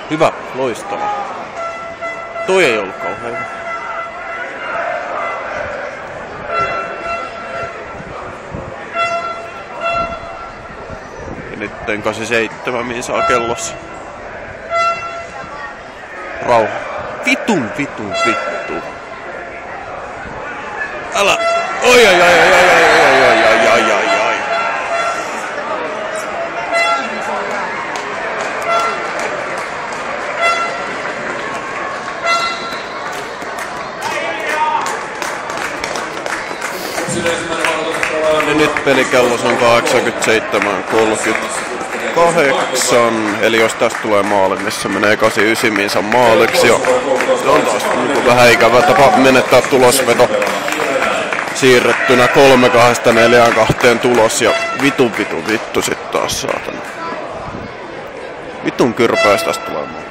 Hyvä, loistava. Toi ei ollut kauhean hyvä. Ja nyt 87 mihin saa kellossa. Rauha. Vittu. Älä. Oi. Ja nyt pelikellos on 87:38, eli jos tästä tulee maali, missä menee 89 miinsä maaliksi, ja se on taas niin vähän ikävä tapa menettää tulosveto siirrettynä 3-2-4-2 tulos, ja vittu sit taas saatana. Vitun kyrpäys tästä tulee maali.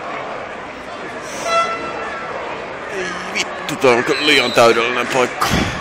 Tää on kyllä liian täydellinen paikka.